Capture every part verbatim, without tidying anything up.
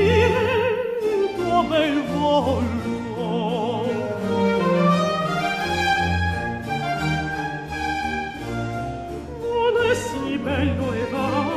il tuo bel volto. Non è sì bello e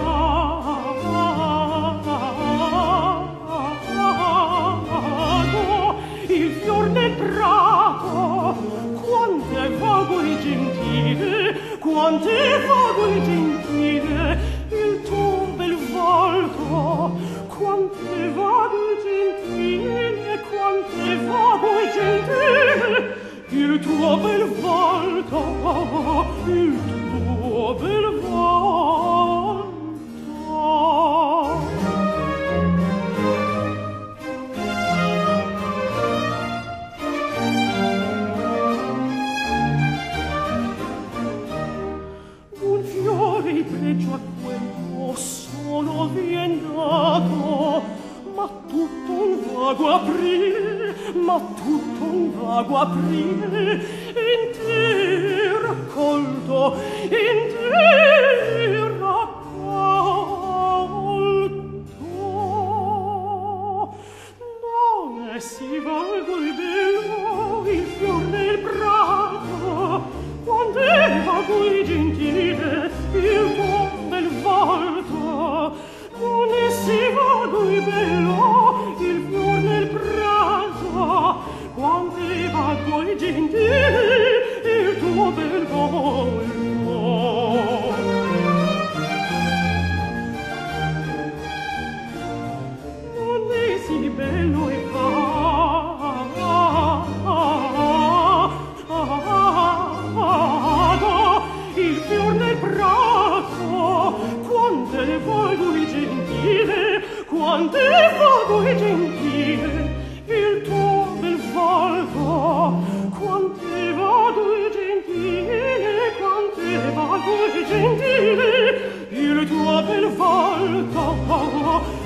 vago il fior nel prato, quanto è vago e gentile, quanto è vago e gentile il tuo bel volto, quanto è vago e gentile, quanto è vago e gentile il tuo bel volto, il tuo bel volto. Un fiore il pregio a quello solo vien dato, ma tutto un vago aprile, ma tutto un vago aprile, in te raccolto, in te raccolto. Non è sì vago e bello il fior nel prato, quando è vago e gentile il tuo bel volto. Non è sì vago e bello il fior nel prato, quando è vago e gentile il tuo bel volto. Non è sì bello e vago il fior nel prato, quanto è vago e gentile, quanto è vago e gentile il tuo bel volto, quanto è vago e gentile, quanto è vago e gentile il tuo bel volto.